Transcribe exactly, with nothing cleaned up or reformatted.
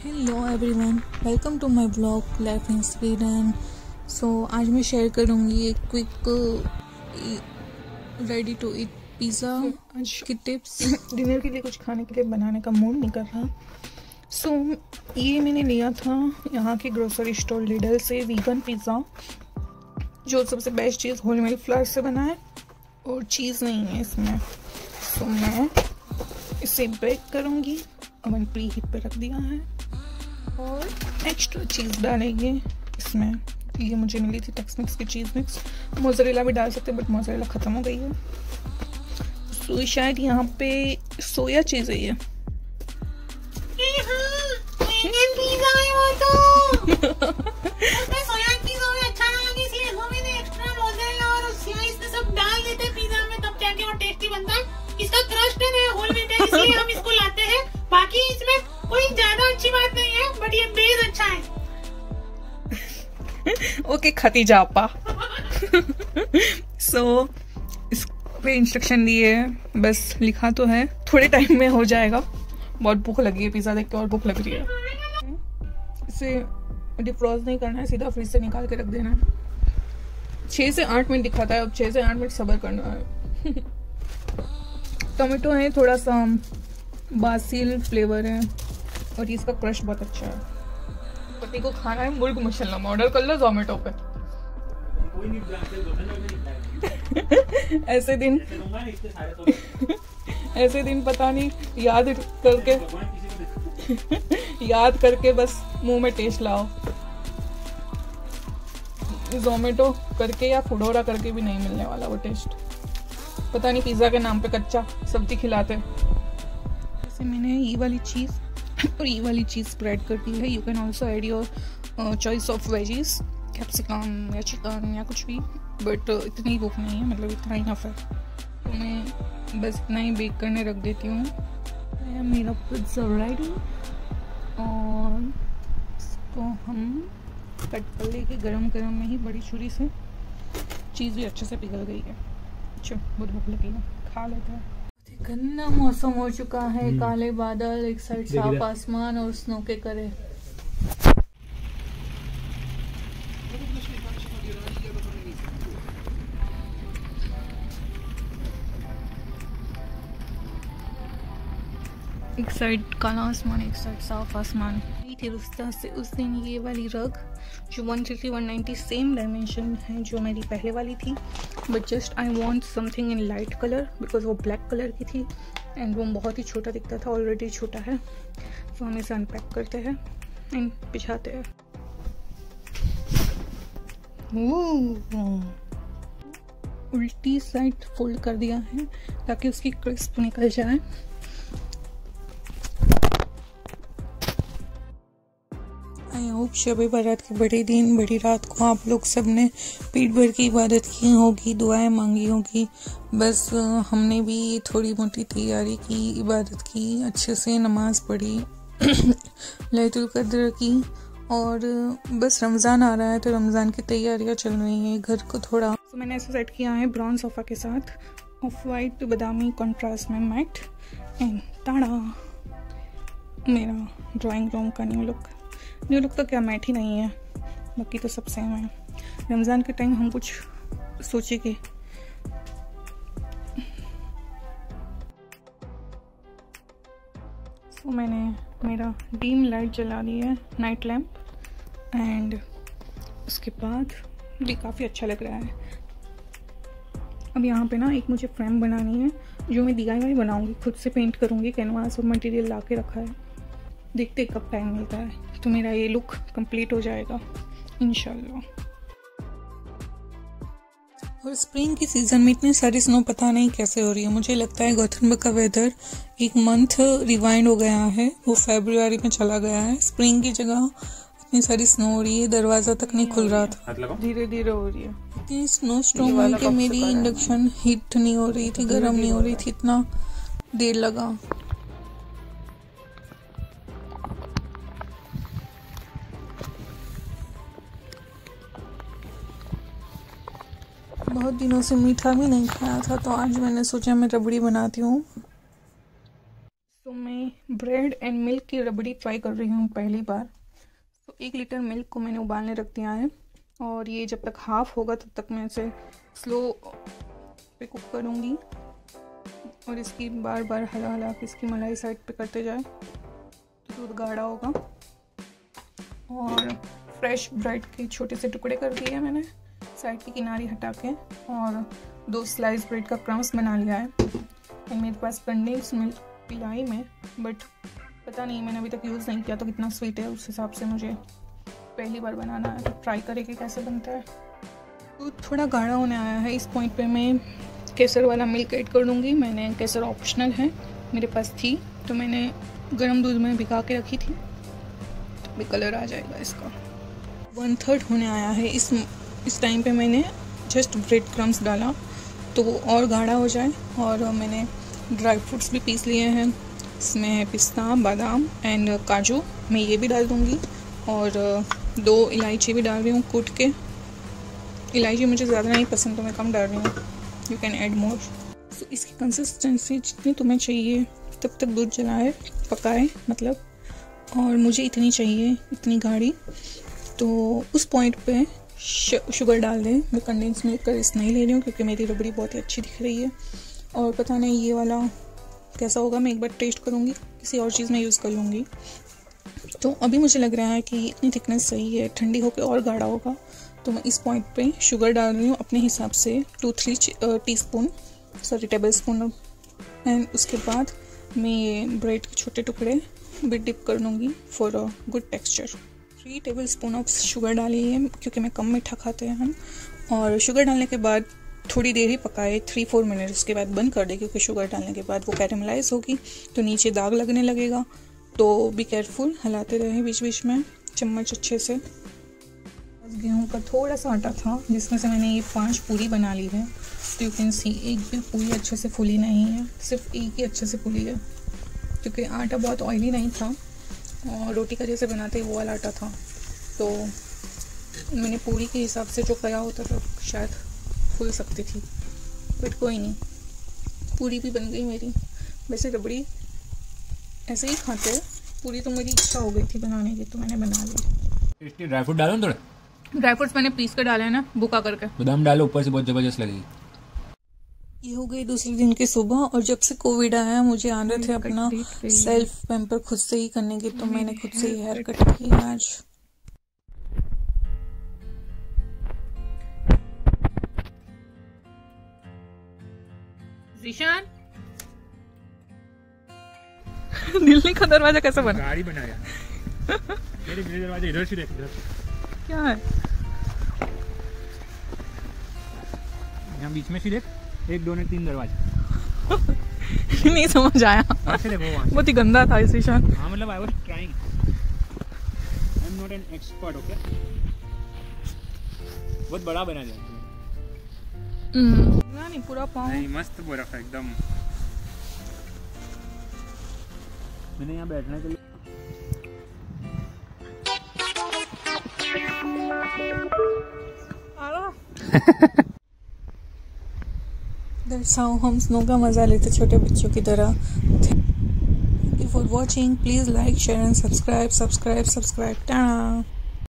Hello everyone, welcome to my blog life in Sweden. So आज मैं share करूँगी एक quick ready to eat pizza आज की टिप्स। डिनर के लिए कुछ खाने के लिए बनाने का मूड नहीं कर रहा। सो so, ये मैंने लिया था यहाँ के ग्रोसरी स्टोर लिडल से वीगन पिज़्ज़ा, जो सबसे बेस्ट चीज़ होल मिल्क फ्लावर से बना है और चीज़ नहीं है इसमें। सो so, मैं इसे बेक करूँगी। ओवन प्री हीट पे रख दिया है और एक्स्ट्रा चीज़ डालेंगे इसमें। ये मुझे मिली थी टेक्स मिक्स की चीज़ मिक्स। मोज़रेला भी डाल सकते हैं बट मोज़रेला ख़त्म हो गई है। सो शायद यहाँ पे सोया चीज़ है ये। इसका क्रस्ट है होल व्हीट है, इसलिए हम इसको लाते हैं। बाकी इसमें कोई ज्यादा अच्छी बात नहीं है, बट ये बेस अच्छा है। ओके खाती जा आपा। सो इस पे इंस्ट्रक्शन दिए है, बस लिखा तो है, थोड़े टाइम में हो जाएगा। बहुत भूख लगी है, पिज्जा देख के और भूख लग रही है। इसे डिफ्रॉस्ट नहीं करना है, सीधा फ्रिज से निकाल के रख देना है। छः से आठ मिनट दिखाता है, अब छः से आठ मिनट सब्र करना है। टोमेटो है, थोड़ा सा बासिल फ्लेवर है और इसका क्रश बहुत अच्छा है। पति को खाना है मुर्ग मशल्लम, ऑर्डर कर लो जोमेटो पे। ऐसे दिन ऐसे दिन पता नहीं याद करके याद करके बस मुंह में टेस्ट लाओ। जोमेटो करके या फूडोरा करके भी नहीं मिलने वाला वो टेस्ट। पता नहीं पिज़्ज़ा के नाम पे कच्चा सब्जी खिलाते। जैसे मैंने ये वाली चीज़ और ये वाली चीज़ स्प्रेड कर दी है। You can also add your choice of veggies, capsicum या चिकन या कुछ भी, बट uh, इतनी भूख नहीं है, मतलब इतना ही नफ है। तो मैं बस इतना ही बेक करने रख देती हूँ। मेरा पिज़्ज़ा रेडी और इसको हम कट कर लेके गरम गरम में ही बड़ी छुरी से। चीज़ भी अच्छे से पिघल गई है। अच्छा बहुत भूख लगी है, खा लेते हैं। गन्ना मौसम हो चुका है, काले बादल, एक साइड साफ आसमान और स्नो के करे। एक साइड काला आसमान, एक साइड साफ आसमान। फिर उस तरह से उस दिन ये वाली रग जो one thirty one ninety same dimension है जो मेरी पहले वाली थी, but just I want something in light colour because वो ब्लैक कलर की थी एंड वो बहुत ही छोटा दिखता था, ऑलरेडी छोटा है। तो हम इसे अनपैक करते हैं एंड बिछाते हैं। उल्टी साइड फोल्ड कर दिया है ताकि उसकी क्रिस्प निकल जाए। आई होप शब बारात के बड़े दिन बड़ी रात को आप लोग सब ने पेट भर की इबादत की होगी, दुआएं मांगी होगी। बस हमने भी थोड़ी मोटी तैयारी की, इबादत की, अच्छे से नमाज पढ़ी, लैलतुल कद्र की, और बस रमज़ान आ रहा है तो रमज़ान की तैयारियां चल रही हैं घर को थोड़ा। तो मैंने ऐसे सेट किया है ब्राउन सोफ़ा के साथ, ऑफ वाइट बादामी कंट्रास्ट में मैट, एंड ताड़ा मेरा ड्राइंग रूम का न्यू लुक। न्यू लुक तो क्या, मैट ही नहीं है, बाकी तो सब सेम है। रमज़ान के टाइम हम कुछ सोचेंगे। तो मैंने मेरा डीम लाइट जला दी है, नाइट लैम्प, एंड उसके बाद ये काफ़ी अच्छा लग रहा है। अब यहाँ पे ना एक मुझे फ्रेम बनानी है जो मैं डी आई वाई बनाऊँगी, खुद से पेंट करूँगी। कैनवास और मटेरियल ला के रखा है, देखते कब टाइम मिलता है तो मेरा ये लुक कंप्लीट हो जाएगा इंशाल्लाह। और स्प्रिंग की सीज़न में इतनी सारी स्नो पता नहीं कैसे हो रही है। मुझे लगता है गौथनबर्ग का वेदर एक मंथ रिवाइंड हो गया है, वो फरवरी में चला गया है। स्प्रिंग की जगह इतनी सारी स्नो हो रही है, दरवाज़ा तक नहीं खुल रहा था, धीरे धीरे हो रही है। इतनी स्नो स्टॉर्म हुई कि मेरी इंडक्शन हीट नहीं हो रही थी, गर्म नहीं हो रही थी, इतना देर लगा। बहुत दिनों से मीठा भी नहीं खाया था तो आज मैंने सोचा मैं रबड़ी बनाती हूँ। तो मैं ब्रेड एंड मिल्क की रबड़ी ट्राई कर रही हूँ पहली बार। तो एक लीटर मिल्क को मैंने उबालने रख दिया है और ये जब तक हाफ होगा तब तक मैं इसे स्लो पे कुक करूँगी और इसकी बार बार हला हला के इसकी मलाई साइड पे करते जाए तो दूध गाढ़ा होगा। और फ्रेश ब्रेड के छोटे से टुकड़े कर दिए मैंने साइड की किनारी हटा के और दो स्लाइस ब्रेड का क्रम्स बना लिया है। और मेरे पास कंडेंस मिल्क पिलाई में, बट पता नहीं मैंने अभी तक यूज़ नहीं किया तो कितना स्वीट है उस हिसाब से मुझे पहली बार बनाना है, तो ट्राई करेंगे कैसे बनता है। दूध तो थोड़ा गाढ़ा होने आया है, इस पॉइंट पे मैं केसर वाला मिल्क ऐड कर दूँगी। मैंने केसर ऑप्शनल है, मेरे पास थी तो मैंने गर्म दूध में भिगा के रखी थी, तो भी कलर आ जाएगा इसका। वन थर्ड होने आया है, इस इस टाइम पे मैंने जस्ट ब्रेड क्रम्स डाला तो वो और गाढ़ा हो जाए। और मैंने ड्राई फ्रूट्स भी पीस लिए हैं, इसमें है पिस्ता, बादाम एंड काजू, मैं ये भी डाल दूँगी। और दो इलायची भी डाल रही हूँ कूट के। इलायची मुझे ज़्यादा नहीं पसंद तो मैं कम डाल रही हूँ, यू कैन ऐड मोर। तो इसकी कंसिस्टेंसी जितनी तुम्हें चाहिए तब तक दूध जलाए पकाए मतलब, और मुझे इतनी चाहिए, इतनी गाढ़ी। तो उस पॉइंट पे शुगर डाल दें। मैं कंडेंस मिल्क का रिस्क नहीं ले रही हूँ क्योंकि मेरी रबड़ी बहुत ही अच्छी दिख रही है और पता नहीं ये वाला कैसा होगा, मैं एक बार टेस्ट करूँगी, किसी और चीज़ में यूज़ कर लूँगी। तो अभी मुझे लग रहा है कि इतनी थिकनेस सही है, ठंडी होकर और गाढ़ा होगा। तो मैं इस पॉइंट पे शुगर डाल रही हूँ अपने हिसाब से, two three teaspoon sorry tablespoon. And उसके बाद मैं ये ब्रेड के छोटे टुकड़े भी डिप कर लूँगी for a good texture. Three tablespoon of sugar डाली है क्योंकि मैं कम मीठा खाते हैं हम। और शुगर डालने के बाद थोड़ी देर ही पकाए, थ्री फोर मिनट, उसके बाद बंद कर दे क्योंकि शुगर डालने के बाद वो कैरेमलाइज होगी तो नीचे दाग लगने लगेगा। तो बी केयरफुल, हिलाते रहे बीच बीच में चम्मच अच्छे से। गेहूँ का थोड़ा सा आटा था जिसमें से मैंने ये पांच पूरी बना ली है। तो यू कैन सी एक भी पूरी अच्छे से फूली नहीं है, सिर्फ एक ही अच्छे से फूली है क्योंकि आटा बहुत ऑयली नहीं था और रोटी का जैसे बनाते ही वो वाला आटा था। तो मैंने पूरी के हिसाब से जो किया होता तो शायद फूल सकती थी, बट कोई नहीं, पूरी भी बन गई मेरी। वैसे रबड़ी ऐसे ही खाते हैं, पूरी तो मेरी इच्छा हो गई थी बनाने की तो मैंने बना ली। ड्राई फ्रूट डालो थोड़े, ड्राई फ्रूट्स मैंने पीस कर डाले हैं ना, बुका करके। बादाम डालो ऊपर से, बहुत जबरदस्त लगेगी। ये हो गई दूसरे दिन की सुबह और जब से कोविड आया मुझे आदत है अपना सेल्फ पैम्पर खुद से ही करने की, तो मैंने खुद से ही हेयर कट किया आज। ज़ीशान दिल्ली का दरवाजा कैसा बना? गाड़ी बनाया मेरे मेरे दरवाजा इधर से देख, इधर क्या है यहाँ बीच में से देख, एक दो ने तीन दरवाजा नहीं समझ आया, बहुत ही गंदा था ज़ीशान। हाँ मतलब I was trying, I am not an expert, okay. बहुत बड़ा बना दिया नहीं, पूरा पाँव नहीं, मस्त बर्फ है एकदम। मैंने यहाँ बैठने के लिए That's how हम स्नो का मजा लेते छोटे बच्चों की तरह। Thank you for watching. Please like, share and subscribe. Subscribe, subscribe. Ta-da!